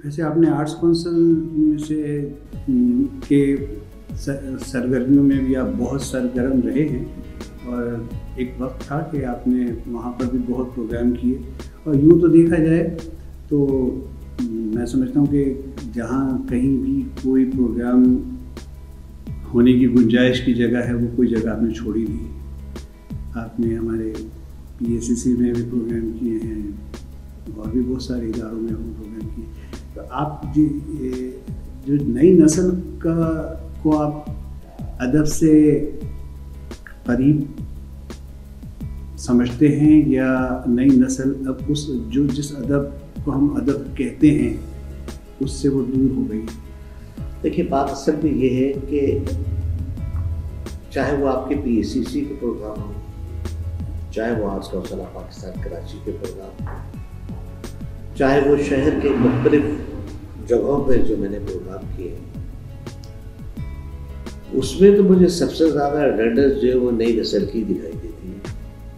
ویسے آپ نے آرٹس کونسل میں سے کے سرگرمیوں میں بھی آپ بہت سرگرم رہے ہیں، اور ایک وقت تھا کہ آپ نے وہاں پر بھی بہت پروگرام کیے، اور یوں تو دیکھا جائے تو میں سمجھتا ہوں کہ جہاں کہیں بھی کوئی پروگرام ہونے کی گنجائش کی جگہ ہے وہ کوئی جگہ آپ نے چھوڑی نہیں۔ آپ نے ہمارے PACC میں بھی پروگرام کیے ہیں اور بھی بہت سارے اداروں میں ہم پروگرام کیے۔ تو آپ جو نئی نسل کو آپ ادب سے قریب سمجھتے ہیں، یا نئی نسل اب جس ادب کو ہم ادب کہتے ہیں اس سے وہ دور ہو گئی؟ دیکھیے، بات اصل میں یہ ہے کہ چاہے وہ آپ کے PACC کے پروگرام ہوں، چاہے وہ arts council of Pakistan Karachi کے پروگرام ہوں، چاہے وہ شہر کے مختلف جگہوں پہ جو میں نے پروگرام کیے ہیں، اس میں تو مجھے سب سے زیادہ اٹینڈنس جو ہے وہ نئی نسل کی دکھائی دیتی ہے۔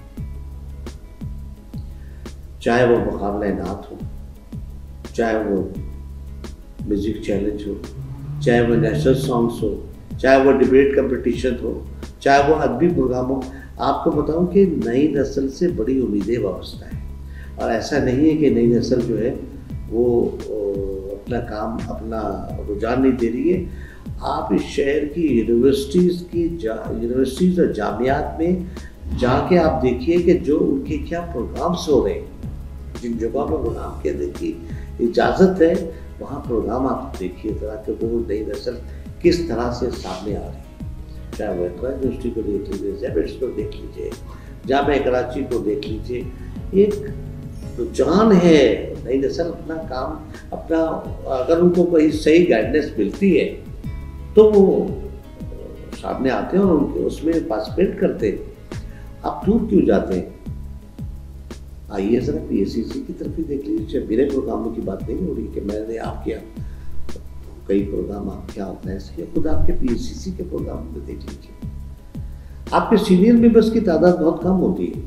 چاہے وہ مقابلہ نعت ہو، چاہے وہ میوزک چیلنج ہو، چاہے وہ نیشنل سانگس ہو، چاہے وہ ڈبیٹ کمپٹیشن ہو، چاہے وہ ادبی پروگرام ہو۔ آپ کو بتاؤں کہ نئی نسل سے بڑی امیدیں وابستہ ہیں، اور ایسا نہیں ہے کہ نئی نسل جو ہے وہ اپنا کام، اپنا رجحان نہیں دے رہی ہے۔ آپ اس شہر کی یونیورسٹیز اور جامعات میں جا کے آپ دیکھیے کہ جو ان کے کیا پروگرامس ہو رہے ہیں، جن جگہوں پر پروگرام کرنے کی اجازت ہے وہاں پروگرام آپ دیکھیے ذرا کہ وہ نئی نسل کس طرح سے سامنے آ رہی ہے۔ چاہے وہ اقرا یونیورسٹی کو دیکھ لیجیے، زیبٹس کو دیکھ لیجیے، جامعہ کراچی کو دیکھ لیجیے، ایک رجحان ہے۔ نئی نسل اپنا کام، اگر ان کو کوئی صحیح گائیڈنس ملتی ہے تو وہ سامنے آتے ہیں اور اس میں پارٹیسپیٹ کرتے ہیں۔ آپ دور کیوں جاتے ہیں؟ آئیے ذرا PACC کی طرف ہی دیکھ لیجیے۔ میرے پروگراموں کی بات نہیں ہو رہی کہ میں نے آپ کیا کئی پروگرام آپ کیا آرگنائز کیا، خود آپ کے PACC کے پروگرام میں دیکھ لیجیے۔ آپ کے سینئر ممبرس کی تعداد بہت کم ہوتی ہے،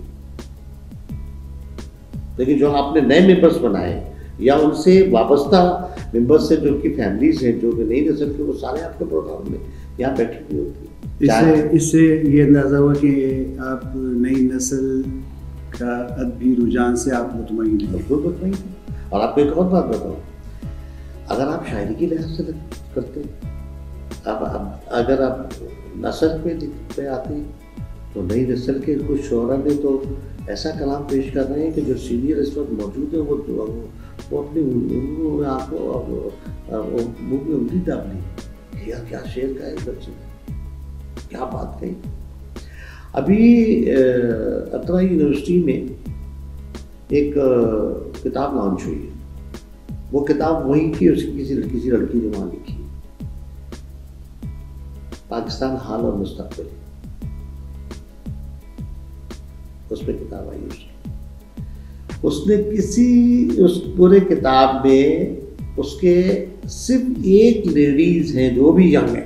لیکن جو آپ نے نئے ممبرس بنائے یا ان سے وابستہ ممبرس سے جو ان کی فیملیز ہیں، جو نئی نسل کے، وہ سارے آپ کے پروگرام میں یہاں بیٹھی ہوئی ہوتی ہے۔ اس سے یہ اندازہ ہوا کہ آپ نئی نسل کا ادبی رجحان سے آپ مطمئن ہیں؟ بالکل مطمئن ہیں۔ اور آپ کو ایک اور بات بتاؤں، اگر آپ شاعری کی لحاظ سے کرتے ہیں، اگر آپ نثر پہ آتے ہیں، تو نئی نسل کے کچھ شعراء نے تو ایسا کلام پیش کر رہے ہیں کہ جو سینئر اس وقت موجود ہیں وہ اپنی انگلیوں میں آپ کو منہ میں انگلی داب لی، کیا شعر کا ہے بچے، کیا بات کہی۔ ابھی اقرا یونیورسٹی میں ایک کتاب لانچ ہوئی ہے، وہ کتاب وہی کی اس کی کسی لڑکی نے وہاں لکھی، پاکستان حال اور مستقبل، اس میں کتاب آئی اس نے اس پورے کتاب میں اس کے صرف ایک لیڈیز ہیں جو بھی ینگ ہے،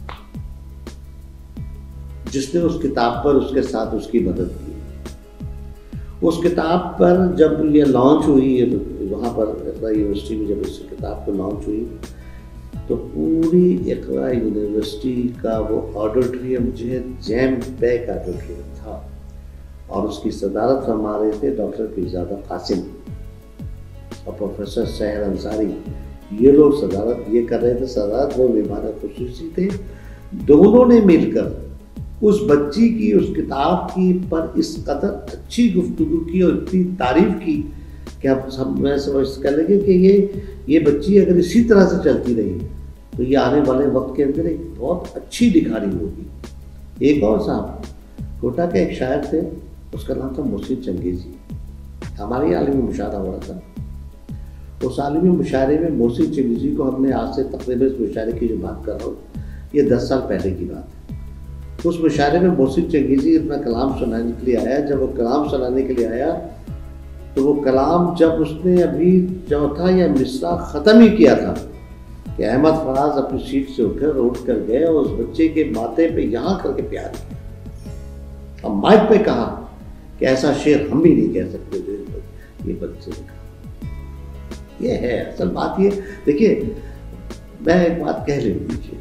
جس نے اس کتاب پر اس کے ساتھ اس کی مدد کی۔ اس کتاب پر جب یہ لانچ ہوئی ہے، وہاں پر اقرا یونیورسٹی میں جب اس کتاب کو لانچ ہوئی تو پوری اقرا یونیورسٹی کا وہ آڈیٹوریم جو ہے جیم پیک آڈیٹوریم تھا، اور اس کی صدارت فرما رہے تھے ڈاکٹر پیرزادہ قاسم اور پروفیسر سحر انصاری۔ یہ لوگ صدارت یہ کر رہے تھے، صدارت وہ مہمان خصوصی تھے۔ دونوں نے مل کر اس بچی کی، اس کتاب کی پر اس قدر اچھی گفتگو کی اور اتنی تعریف کی کہ اب میں سمجھ کر لگے کہ یہ بچی اگر اسی طرح سے چلتی رہی تو یہ آنے والے وقت کے اندر ایک بہت اچھی لکھاری ہوگی۔ ایک اور صاحب کوٹا کے ایک شاعر تھے، اس کا نام تھا محسن چنگیزی، ہمارے عالمی مشاعرہ ہو رہا تھا، اس عالمی مشاعرے میں محسن چنگیزی کو ہم نے آج سے تقریباً اس مشاعرے کی جو بات کر رہا ہوں یہ 10 سال پہلے کی بات ہے۔ اس مشاعرے میں محسن چنگیزی اپنا کلام سنانے کے لیے آیا۔ جب وہ کلام سنانے کے لیے آیا تو وہ کلام جب اس نے ابھی چوتھا یا مصرع ختم ہی کیا تھا کہ احمد فراز اپنی سیٹ سے اٹھ کر گئے اور اس بچے کے ماتھے پہ یہاں کر کے پیار کیا، اور مائک پہ کہا کہ ایسا شعر ہم بھی نہیں کہہ سکتے، یہ بچے نے کہا۔ یہ ہے اصل بات. یہ دیکھیے میں ایک بات کہہ لے لیجیے,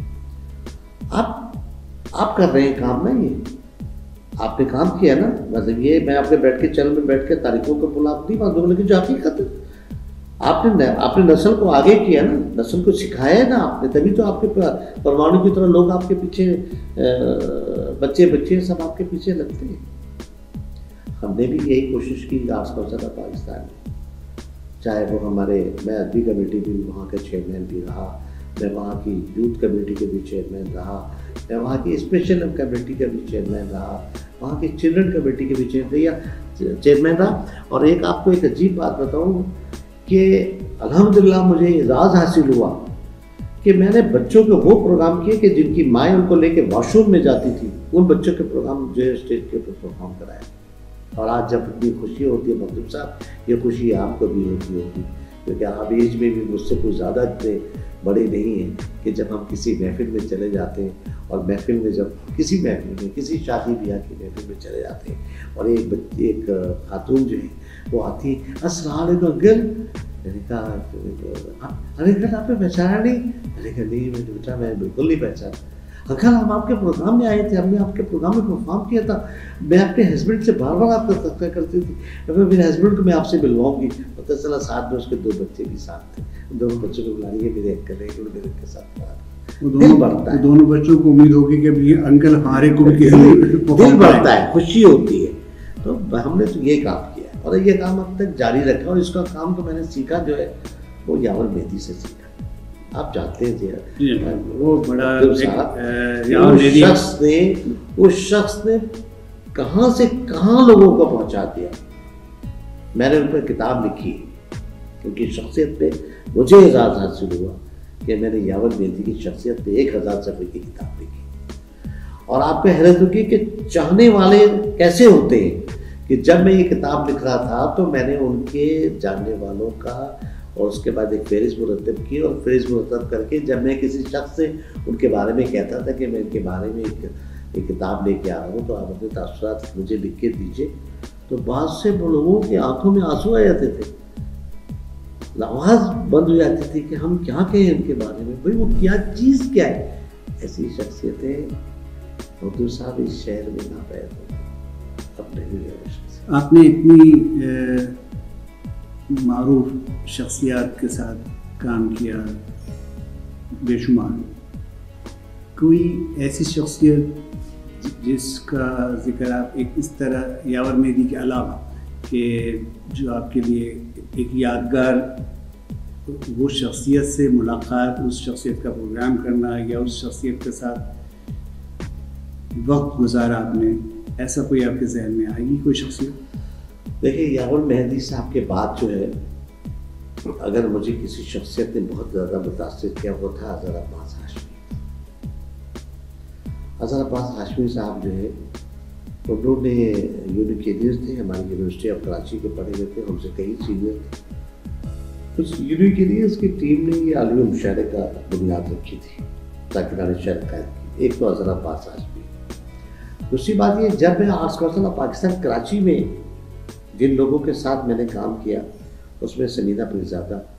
آپ کر رہے ہیں کام نا, یہ آپ نے کام کیا نا, مطلب یہ میں آپ کے بیٹھ کے چینل میں بیٹھ کے تاریخوں کو بلا نہیں بات دوں, لیکن جو حقیقت ہے آپ نے نسل کو آگے کیا نا, نسل کو سکھایا ہے نا آپ نے, تبھی تو آپ کے پروانوں کی طرح لوگ آپ کے پیچھے, بچے سب آپ کے پیچھے لگتے ہیں. ہم نے بھی یہی کوشش کی آس پاس زیادہ پاکستان میں, چاہے وہ ہمارے, میں ادبی کمیٹی بھی وہاں کا چیئرمین بھی رہا, میں وہاں کی یوتھ کمیٹی کے بھی چیئرمین رہا, میں وہاں کی اسپیشل کمیٹی کا بھی چیئرمین رہا, وہاں کی چلڈرن کمیٹی کے بھی چیئرمین رہا. اور ایک آپ کو ایک عجیب بات بتاؤں کہ الحمدللہ مجھے اعزاز حاصل ہوا کہ میں نے بچوں کے وہ پروگرام کیے کہ جن کی مائیں ان کو لے کے واش روم میں جاتی تھی, ان بچوں کے پروگرام جو ہے اسٹیج کے اوپر پرفارم کرایا. اور آج جب اتنی خوشی ہوتی ہے مخدوم صاحب, یہ خوشی آپ کو بھی ہوتی ہوگی, کیونکہ آپ ایج میں بھی مجھ سے کوئی زیادہ اتنے بڑے نہیں ہیں کہ جب ہم کسی محفل میں چلے جاتے ہیں, اور محفل میں جب کسی محفل میں, کسی شادی بیاہ کی محفل میں چلے جاتے ہیں, اور ایک خاتون جو ہے وہ آتی ہے, السلام علیکم انکل. میں نے کہا ارے انکل آپ نے پہچانا نہیں؟ میں نے کہا نہیں بیٹا میں بالکل نہیں پہچانا. انکل ہم آپ کے پروگرام میں آئے تھے, ہم نے آپ کے پروگرام میں پرفارم کیا تھا, میں اپنے ہسبینڈ سے بار بار آپ کا تذکرہ کرتی تھی, میرے ہسبینڈ کو میں آپ سے ملواؤں گی. پتہ چلا ساتھ میں اس کے 2 بچے بھی ساتھ تھے, ان دونوں بچوں کو بلا لیے, میرے انکل ہے انہوں نے میرے کے ساتھ پڑھا. دل بڑھتا ہے, دونوں بچوں کو امید ہوگی کہ یہ انکل ہمارے کو بھی دل بڑھتا ہے, خوشی ہوتی ہے. تو ہم نے تو یہ کام کیا اور یہ کام اب تک جاری رکھا, اور اس کا کام تو میں نے سیکھا جو ہے وہ یاور مہدی سے سیکھا. آپ جانتے ہیں وہ بڑا اس شخص نے کہاں سے کہاں لوگوں کو پہنچا دیا. میں نے ان پر کتاب لکھی کیونکہ شخصیت پہ مجھے اعزاز حاصل ہوا کہ میں نے یاور مہدی کی شخصیت پہ 1000 صفحے کی کتاب لکھی. اور آپ کو حیرت ہوگی کہ چاہنے والے کیسے ہوتے ہیں, کہ جب میں یہ کتاب لکھ رہا تھا تو میں نے ان کے جاننے والوں کا اور اس کے بعد ایک فہرست مرتب کی, اور فہرست مرتب کر کے جب میں کسی شخص سے ان کے بارے میں کہتا تھا کہ میں ان کے بارے میں ایک کتاب لے کے آ رہا ہوں, تو آپ اپنے تاثرات مجھے لکھ کے دیجیے. تو بعض سے لوگوں کی آنکھوں میں آنسو آ جاتے تھے, آواز بند ہو جاتی تھی کہ ہم کیا کہیں ان کے بارے میں, بھائی وہ کیا چیز کیا ہے. ایسی شخصیتیں مخدوم صاحب اس شہر میں نہ پیدا ہوئی, اب نہیں ہے. آپ نے اتنی معروف شخصیات کے ساتھ کام کیا بے شمار, کوئی ایسی شخصیت جس کا ذکر آپ ایک اس طرح یاور مہدی کے علاوہ کہ جو آپ کے لیے ایک یادگار, وہ شخصیت سے ملاقات, اس شخصیت کا پروگرام کرنا یا اس شخصیت کے ساتھ وقت گزارا آپ نے, ایسا کوئی آپ کے ذہن میں آئے گی کوئی شخصیت؟ دیکھیے یاور مہدی صاحب کے بعد جو ہے, اگر مجھے کسی شخصیت نے بہت زیادہ متاثر کیا وہ تھا اظہر عباس ہاشمی. اظہر عباس ہاشمی صاحب جو ہے انہوں نے یونیکیریئر تھے, ہماری یونیورسٹی آف کراچی کے پڑھے ہوئے تھے, ہم سے کئی سینئر تھے. اس یونیکیریئرس کی ٹیم نے یہ عالمی مشاعرے کا بنیاد رکھی تھی, تاکہ شہر قائد کی. ایک تو اظہر عباس ہاشمی. دوسری بات یہ, جب میں arts council of Pakistan Karachi میں جن لوگوں کے ساتھ میں نے کام کیا اس میں سمیدہ پیرزادہ,